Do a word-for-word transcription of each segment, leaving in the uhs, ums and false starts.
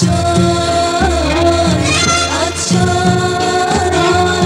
عطشان عطشان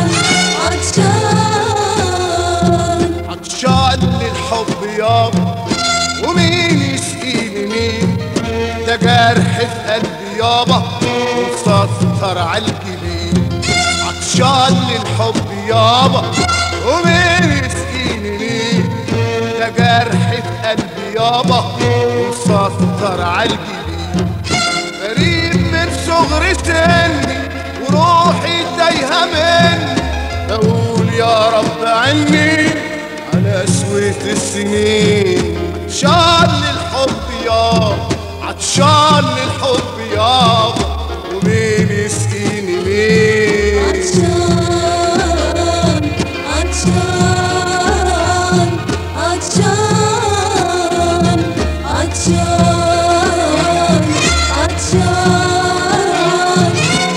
عطشان عطشان للحب يابا، ومين يسقيني مين؟ ده جرح في قلبي يابا ومسطر عالجبين. عطشان للحب يابا، ومين يسقيني مين؟ ده جرح في قلبي يابا ومسطر عالجبين. غريب من صغر سني وروحي تايهة مني، بقول يا رب عني على سوية السنين. عطشان للحب يابا، عطشان للحب يابا، ومين يسقيني مين؟ عطشان عطشان عطشان عطشان عطشان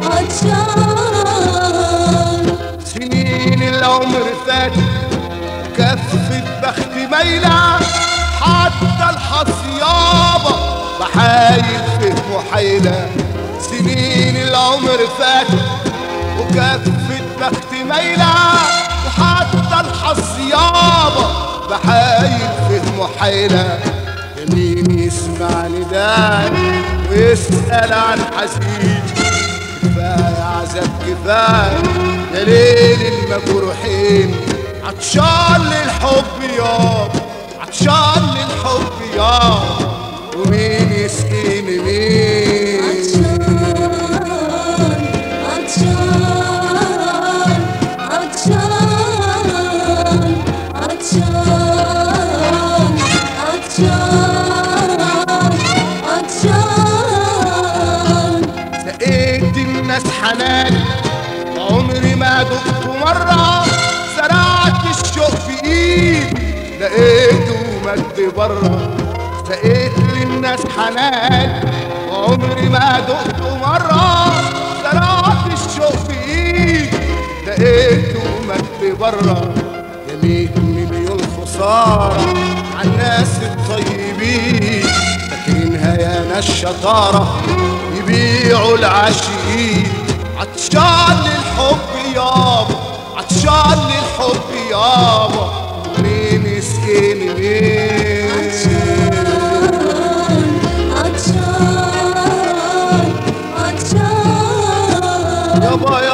عطشان. سنين العمر فاتت كفة بختي مايلة، حتى الحظ يابا بحايل فيه محايلة. سنين العمر فاتت وكفة بختي مايلة، وحتى الحظ يابا بحايل فيه محايلة. يا مين يسمع نداني ويسأل عن حزين؟ كفاية عذاب كفاية يا ليل المجروحين. عطشان للحب يابا، عطشان للحب يابا، ومين يسقيني مين؟ عطشان عطشان عطشان عطشان عطشان عطشان. لقيت الناس حنان عمري ما دقته مرة، زرعت الشوق في ايدي لقيته مجد بره. لقيت للناس حنان وعمري ما دقته مرة، زرعت الشوق في ايدي لقيته مجد بره. يا ميت مليون خسارة عالناس الطيبين، فاكرينها يا ناس شطارة يبيعوا العاشقين. عطشان للحب يابا، عطشان للحب يابا، ومين يسقيني مين؟ عطشان عطشان عطشان يابا